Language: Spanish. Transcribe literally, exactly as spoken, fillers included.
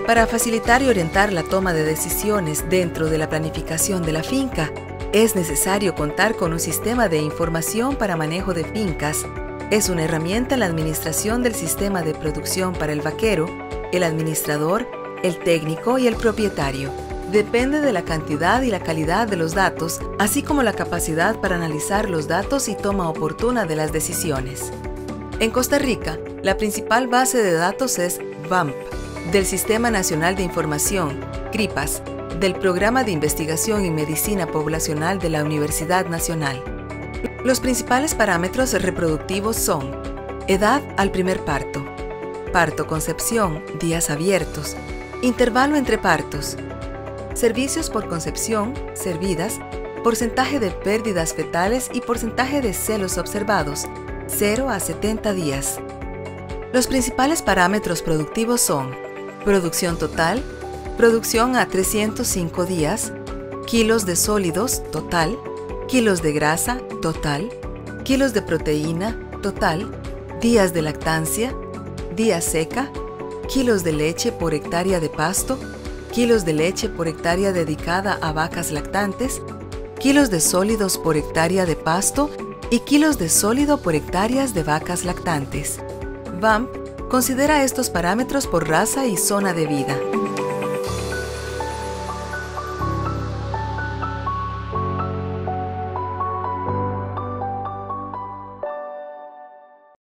Para facilitar y orientar la toma de decisiones dentro de la planificación de la finca, es necesario contar con un sistema de información para manejo de fincas. Es una herramienta en la administración del sistema de producción para el vaquero, el administrador, el técnico y el propietario. Depende de la cantidad y la calidad de los datos, así como la capacidad para analizar los datos y toma oportuna de las decisiones. En Costa Rica, la principal base de datos es V A M P, del Sistema Nacional de Información, CRIPAS, del Programa de Investigación en Medicina Poblacional de la Universidad Nacional. Los principales parámetros reproductivos son edad al primer parto, parto-concepción, días abiertos, intervalo entre partos, servicios por concepción, servidas, porcentaje de pérdidas fetales y porcentaje de celos observados, cero a setenta días. Los principales parámetros productivos son producción total, producción a trescientos cinco días, kilos de sólidos total, kilos de grasa total, kilos de proteína total, días de lactancia, día seca, kilos de leche por hectárea de pasto, kilos de leche por hectárea dedicada a vacas lactantes, kilos de sólidos por hectárea de pasto y kilos de sólido por hectáreas de vacas lactantes. V A M P considera estos parámetros por raza y zona de vida.